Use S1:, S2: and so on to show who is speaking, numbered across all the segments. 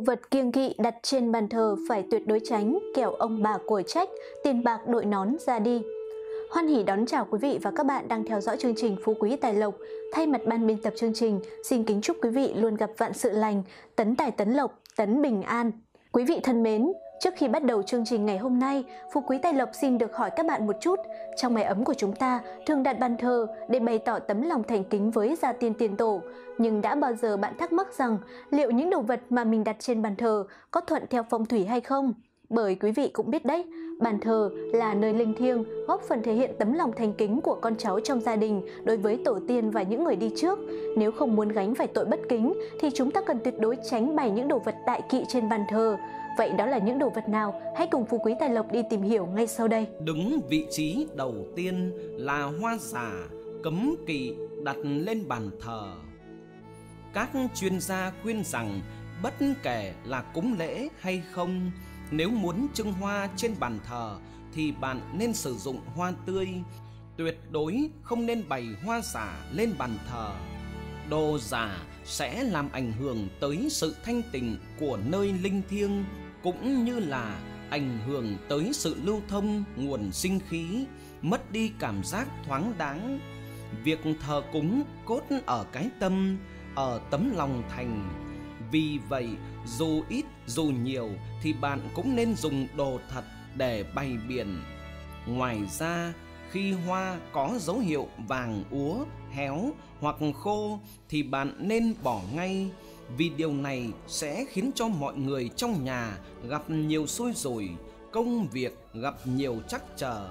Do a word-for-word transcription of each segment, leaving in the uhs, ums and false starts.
S1: vật kiêng kỵ đặt trên bàn thờ phải tuyệt đối tránh, kẻo ông bà cổi trách, tiền bạc đội nón ra đi. Hoan hỉ đón chào quý vị và các bạn đang theo dõi chương trình Phú Quý Tài Lộc. Thay mặt ban biên tập chương trình, xin kính chúc quý vị luôn gặp vạn sự lành, tấn tài tấn lộc, tấn bình an. Quý vị thân mến, trước khi bắt đầu chương trình ngày hôm nay, Phú Quý Tài Lộc xin được hỏi các bạn một chút. Trong mái ấm của chúng ta thường đặt bàn thờ để bày tỏ tấm lòng thành kính với gia tiên tiền tổ. Nhưng đã bao giờ bạn thắc mắc rằng liệu những đồ vật mà mình đặt trên bàn thờ có thuận theo phong thủy hay không? Bởi quý vị cũng biết đấy, bàn thờ là nơi linh thiêng, góp phần thể hiện tấm lòng thành kính của con cháu trong gia đình đối với tổ tiên và những người đi trước. Nếu không muốn gánh phải tội bất kính thì chúng ta cần tuyệt đối tránh bày những đồ vật đại kỵ trên bàn thờ. Vậy đó là những đồ vật nào? Hãy cùng Phú Quý Tài Lộc đi tìm hiểu ngay sau đây.
S2: Đứng vị trí đầu tiên là hoa giả, cấm kỵ đặt lên bàn thờ. Các chuyên gia khuyên rằng bất kể là cúng lễ hay không, nếu muốn trưng hoa trên bàn thờ thì bạn nên sử dụng hoa tươi, tuyệt đối không nên bày hoa giả lên bàn thờ. Đồ giả sẽ làm ảnh hưởng tới sự thanh tịnh của nơi linh thiêng, cũng như là ảnh hưởng tới sự lưu thông nguồn sinh khí, mất đi cảm giác thoáng đáng. Việc thờ cúng cốt ở cái tâm, ở tấm lòng thành. Vì vậy, dù ít dù nhiều thì bạn cũng nên dùng đồ thật để bày biện. Ngoài ra, khi hoa có dấu hiệu vàng úa, héo hoặc khô thì bạn nên bỏ ngay, vì điều này sẽ khiến cho mọi người trong nhà gặp nhiều xui rủi, công việc gặp nhiều trắc trở.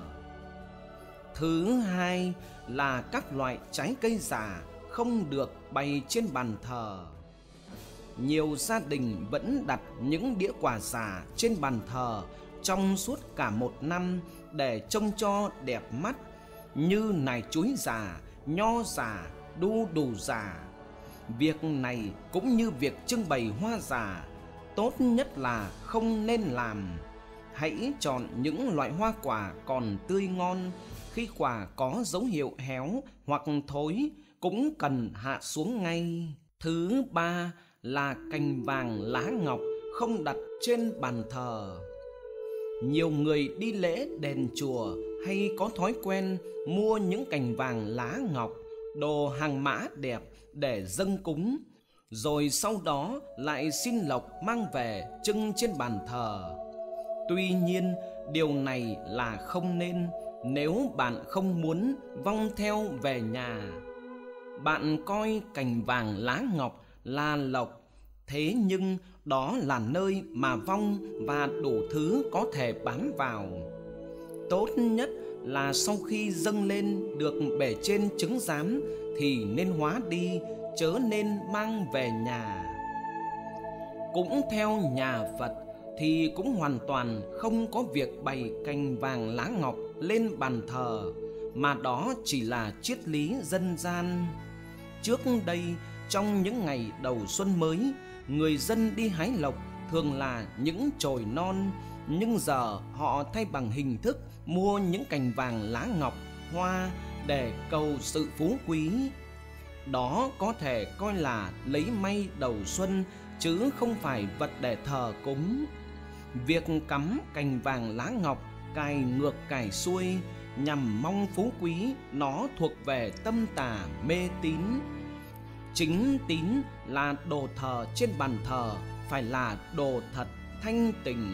S2: Thứ hai là các loại trái cây giả không được bày trên bàn thờ. Nhiều gia đình vẫn đặt những đĩa quà giả trên bàn thờ trong suốt cả một năm để trông cho đẹp mắt, như nải chuối giả, nho giả, đu đủ giả. Việc này cũng như việc trưng bày hoa giả, tốt nhất là không nên làm. Hãy chọn những loại hoa quả còn tươi ngon, khi quả có dấu hiệu héo hoặc thối cũng cần hạ xuống ngay. Thứ ba là cành vàng lá ngọc không đặt trên bàn thờ. Nhiều người đi lễ đền chùa hay có thói quen mua những cành vàng lá ngọc, đồ hàng mã đẹp để dâng cúng, rồi sau đó lại xin lộc mang về trưng trên bàn thờ. Tuy nhiên, điều này là không nên nếu bạn không muốn vong theo về nhà. Bạn coi cành vàng lá ngọc là lộc, thế nhưng đó là nơi mà vong và đủ thứ có thể bám vào. Tốt nhất là sau khi dâng lên được bề trên chứng giám thì nên hóa đi, chớ nên mang về nhà. Cũng theo nhà Phật thì cũng hoàn toàn không có việc bày cành vàng lá ngọc lên bàn thờ, mà đó chỉ là triết lý dân gian. Trước đây, trong những ngày đầu xuân mới, người dân đi hái lộc thường là những chồi non, nhưng giờ họ thay bằng hình thức mua những cành vàng lá ngọc, hoa để cầu sự phú quý. Đó có thể coi là lấy may đầu xuân, chứ không phải vật để thờ cúng. Việc cắm cành vàng lá ngọc cài ngược cài xuôi nhằm mong phú quý, nó thuộc về tâm tà mê tín. Chính tín là đồ thờ trên bàn thờ phải là đồ thật thanh tịnh.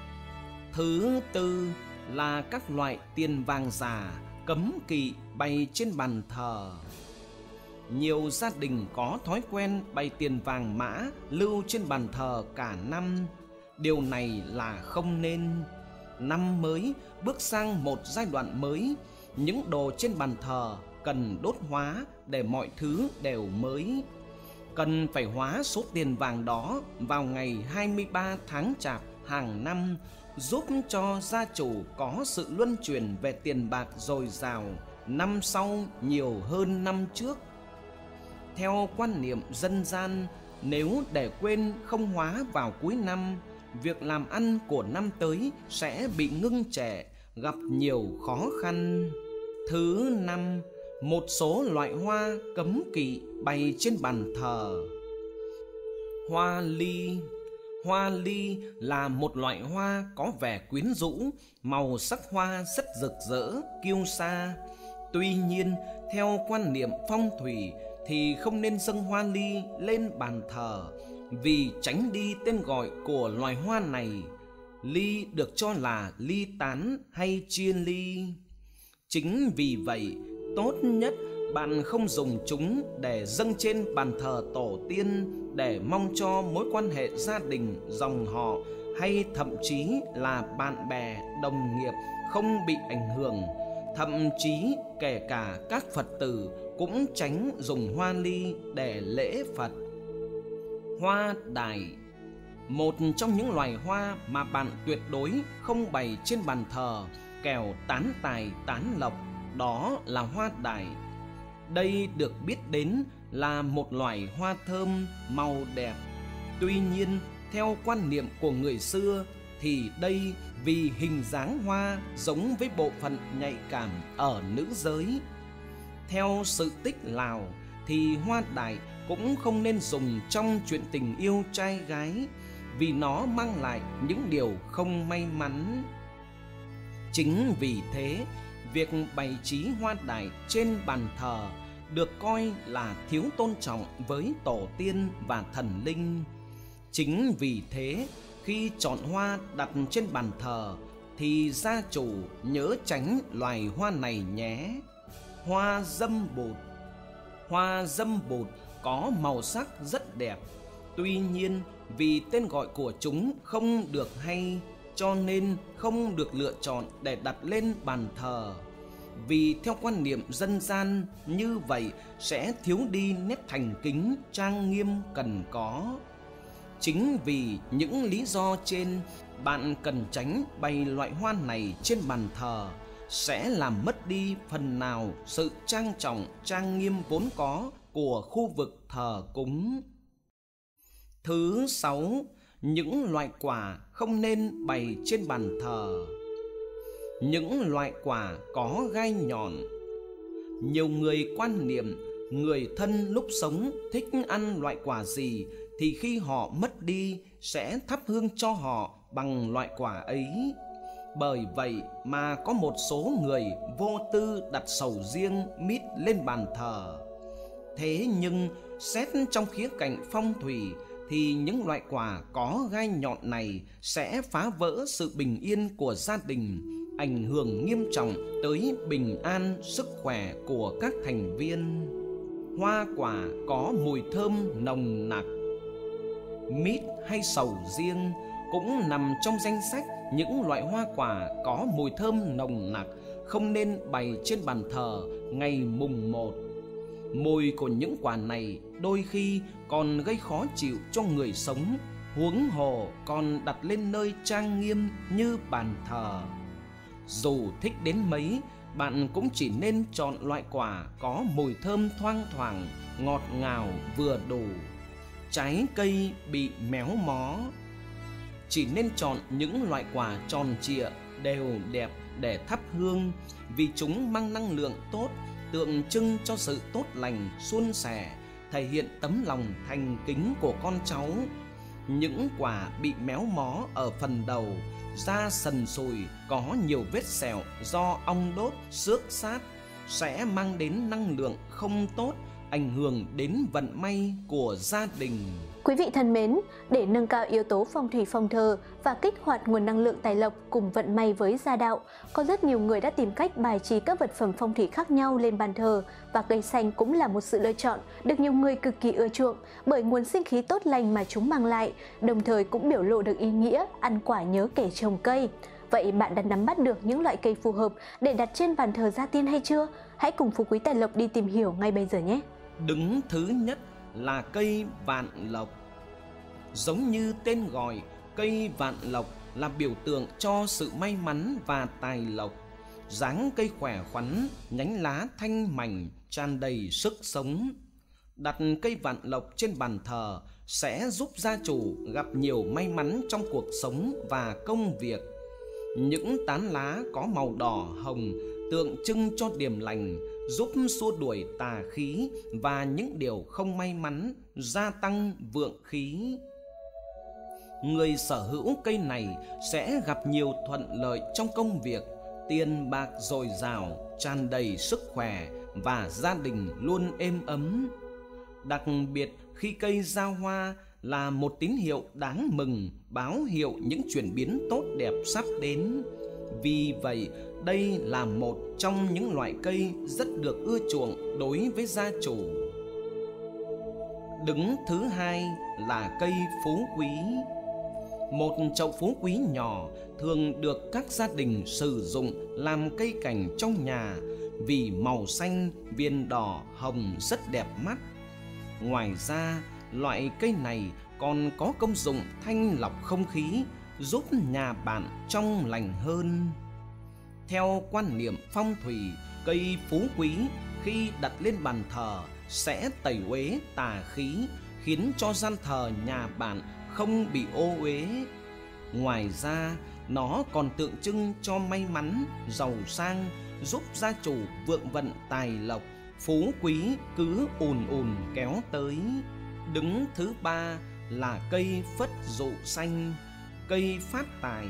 S2: Thứ tư là các loại tiền vàng giả cấm kỵ bày trên bàn thờ. Nhiều gia đình có thói quen bày tiền vàng mã lưu trên bàn thờ cả năm. Điều này là không nên. Năm mới bước sang một giai đoạn mới, những đồ trên bàn thờ cần đốt hóa để mọi thứ đều mới. Cần phải hóa số tiền vàng đó vào ngày hai mươi ba tháng Chạp hàng năm, giúp cho gia chủ có sự luân chuyển về tiền bạc dồi dào, năm sau nhiều hơn năm trước. Theo quan niệm dân gian, nếu để quên không hóa vào cuối năm, việc làm ăn của năm tới sẽ bị ngưng trệ, gặp nhiều khó khăn. Thứ năm, một số loại hoa cấm kỵ bày trên bàn thờ. Hoa ly. Hoa ly là một loại hoa có vẻ quyến rũ, màu sắc hoa rất rực rỡ, kiêu sa. Tuy nhiên, theo quan niệm phong thủy thì không nên dâng hoa ly lên bàn thờ, vì tránh đi tên gọi của loài hoa này. Ly được cho là ly tán hay chia ly. Chính vì vậy, tốt nhất bạn không dùng chúng để dâng trên bàn thờ tổ tiên, để mong cho mối quan hệ gia đình, dòng họ hay thậm chí là bạn bè, đồng nghiệp không bị ảnh hưởng. Thậm chí kể cả các Phật tử cũng tránh dùng hoa ly để lễ Phật. Hoa đài, một trong những loài hoa mà bạn tuyệt đối không bày trên bàn thờ kẻo tán tài tán lộc, đó là hoa đài. Đây được biết đến là một loài hoa thơm, màu đẹp. Tuy nhiên, theo quan niệm của người xưa thì đây vì hình dáng hoa giống với bộ phận nhạy cảm ở nữ giới. Theo sự tích Lào thì hoa đài cũng không nên dùng trong chuyện tình yêu trai gái, vì nó mang lại những điều không may mắn. Chính vì thế, việc bày trí hoa đài trên bàn thờ được coi là thiếu tôn trọng với tổ tiên và thần linh. Chính vì thế, khi chọn hoa đặt trên bàn thờ thì gia chủ nhớ tránh loài hoa này nhé. Hoa dâm bụt. Hoa dâm bụt có màu sắc rất đẹp. Tuy nhiên, vì tên gọi của chúng không được hay, cho nên không được lựa chọn để đặt lên bàn thờ. Vì theo quan niệm dân gian, như vậy sẽ thiếu đi nét thành kính, trang nghiêm cần có. Chính vì những lý do trên, bạn cần tránh bày loại hoa này trên bàn thờ, sẽ làm mất đi phần nào sự trang trọng, trang nghiêm vốn có của khu vực thờ cúng. Thứ sáu, những loại quả không nên bày trên bàn thờ. Những loại quả có gai nhọn. Nhiều người quan niệm người thân lúc sống thích ăn loại quả gì thì khi họ mất đi sẽ thắp hương cho họ bằng loại quả ấy. Bởi vậy mà có một số người vô tư đặt sầu riêng, mít lên bàn thờ. Thế nhưng xét trong khía cạnh phong thủy thì những loại quả có gai nhọn này sẽ phá vỡ sự bình yên của gia đình, ảnh hưởng nghiêm trọng tới bình an, sức khỏe của các thành viên. Hoa quả có mùi thơm nồng nặc. Mít hay sầu riêng cũng nằm trong danh sách những loại hoa quả có mùi thơm nồng nặc không nên bày trên bàn thờ ngày mùng một. Mùi của những quả này đôi khi còn gây khó chịu cho người sống, huống hồ còn đặt lên nơi trang nghiêm như bàn thờ. Dù thích đến mấy, bạn cũng chỉ nên chọn loại quả có mùi thơm thoang thoảng, ngọt ngào vừa đủ. Trái cây bị méo mó. Chỉ nên chọn những loại quả tròn trịa, đều đẹp để thắp hương, vì chúng mang năng lượng tốt, tượng trưng cho sự tốt lành, suôn sẻ, thể hiện tấm lòng thành kính của con cháu. Những quả bị méo mó ở phần đầu, da sần sùi, có nhiều vết sẹo do ong đốt, xước sát sẽ mang đến năng lượng không tốt, ảnh hưởng đến vận may của gia đình.
S1: Quý vị thân mến, để nâng cao yếu tố phong thủy phòng thờ và kích hoạt nguồn năng lượng tài lộc cùng vận may với gia đạo, có rất nhiều người đã tìm cách bài trí các vật phẩm phong thủy khác nhau lên bàn thờ, và cây xanh cũng là một sự lựa chọn được nhiều người cực kỳ ưa chuộng bởi nguồn sinh khí tốt lành mà chúng mang lại, đồng thời cũng biểu lộ được ý nghĩa ăn quả nhớ kẻ trồng cây. Vậy bạn đã nắm bắt được những loại cây phù hợp để đặt trên bàn thờ gia tiên hay chưa? Hãy cùng Phú Quý Tài Lộc đi tìm hiểu ngay bây giờ nhé!
S2: Đứng thứ nhất là cây vạn lộc. Giống như tên gọi, cây vạn lộc là biểu tượng cho sự may mắn và tài lộc. Dáng cây khỏe khoắn, nhánh lá thanh mảnh, tràn đầy sức sống. Đặt cây vạn lộc trên bàn thờ sẽ giúp gia chủ gặp nhiều may mắn trong cuộc sống và công việc. Những tán lá có màu đỏ hồng tượng trưng cho điềm lành, giúp xua đuổi tà khí và những điều không may mắn, gia tăng vượng khí. người sở hữu cây này sẽ gặp nhiều thuận lợi trong công việc, tiền bạc dồi dào, tràn đầy sức khỏe và gia đình luôn êm ấm. Đặc biệt khi cây ra hoa là một tín hiệu đáng mừng, báo hiệu những chuyển biến tốt đẹp sắp đến. Vì vậy, đây là một trong những loại cây rất được ưa chuộng đối với gia chủ. Đứng thứ hai là cây phú quý. Một chậu phú quý nhỏ thường được các gia đình sử dụng làm cây cảnh trong nhà vì màu xanh, viền đỏ, hồng rất đẹp mắt. Ngoài ra, loại cây này còn có công dụng thanh lọc không khí, giúp nhà bạn trong lành hơn. Theo quan niệm phong thủy, cây phú quý khi đặt lên bàn thờ sẽ tẩy uế tà khí, khiến cho gian thờ nhà bạn không bị ô uế. Ngoài ra, nó còn tượng trưng cho may mắn, giàu sang, giúp gia chủ vượng vận tài lộc, phú quý cứ ùn ùn kéo tới. Đứng thứ ba là cây phất dụ xanh, cây phát tài.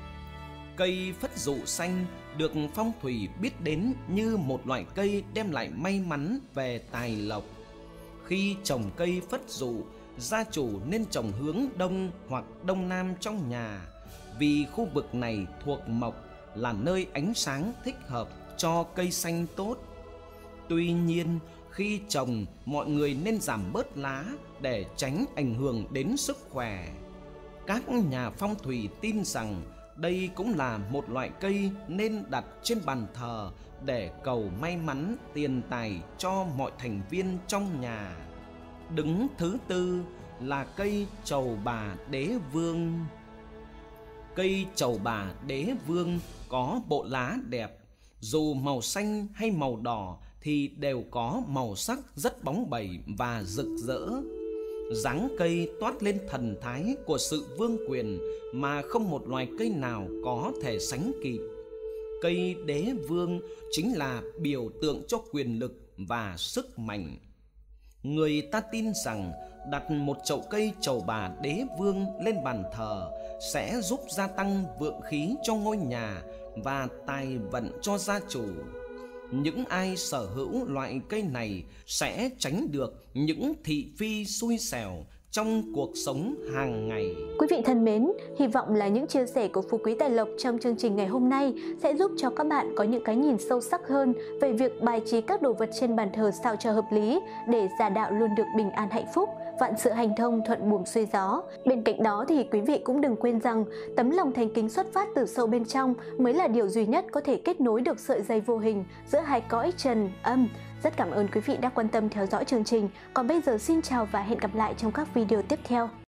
S2: Cây phất dụ xanh được phong thủy biết đến như một loại cây đem lại may mắn về tài lộc. Khi trồng cây phất dụ, gia chủ nên trồng hướng đông hoặc đông nam trong nhà, vì khu vực này thuộc mộc, là nơi ánh sáng thích hợp cho cây xanh tốt. Tuy nhiên, khi trồng, mọi người nên giảm bớt lá để tránh ảnh hưởng đến sức khỏe. Các nhà phong thủy tin rằng đây cũng là một loại cây nên đặt trên bàn thờ để cầu may mắn, tiền tài cho mọi thành viên trong nhà. Đứng thứ tư là cây trầu bà đế vương. Cây trầu bà đế vương có bộ lá đẹp, dù màu xanh hay màu đỏ thì đều có màu sắc rất bóng bẩy và rực rỡ. Dáng cây toát lên thần thái của sự vương quyền mà không một loài cây nào có thể sánh kịp. Cây đế vương chính là biểu tượng cho quyền lực và sức mạnh. Người ta tin rằng đặt một chậu cây trầu bà đế vương lên bàn thờ sẽ giúp gia tăng vượng khí cho ngôi nhà và tài vận cho gia chủ. Những ai sở hữu loại cây này sẽ tránh được những thị phi xui xẻo trong cuộc sống hàng ngày.
S1: Quý vị thân mến, hy vọng là những chia sẻ của Phú Quý Tài Lộc trong chương trình ngày hôm nay sẽ giúp cho các bạn có những cái nhìn sâu sắc hơn về việc bài trí các đồ vật trên bàn thờ sao cho hợp lý để gia đạo luôn được bình an hạnh phúc, vạn sự hành thông, thuận buồm xuôi gió. Bên cạnh đó thì quý vị cũng đừng quên rằng tấm lòng thành kính xuất phát từ sâu bên trong mới là điều duy nhất có thể kết nối được sợi dây vô hình giữa hai cõi trần âm. Rất cảm ơn quý vị đã quan tâm theo dõi chương trình. Còn bây giờ xin chào và hẹn gặp lại trong các video tiếp theo.